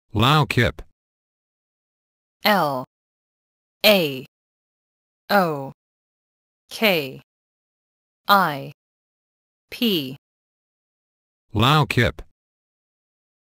Lao kip. L A O K I P. Lao kip.